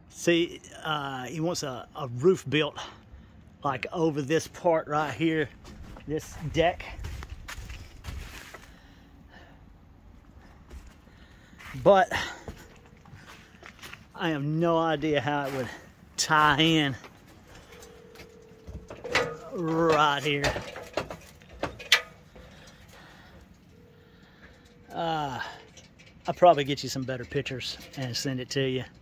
See, he wants a roof built like over this part right here, this deck. But I have no idea how it would tie in right here. I'll probably get you some better pictures and send it to you.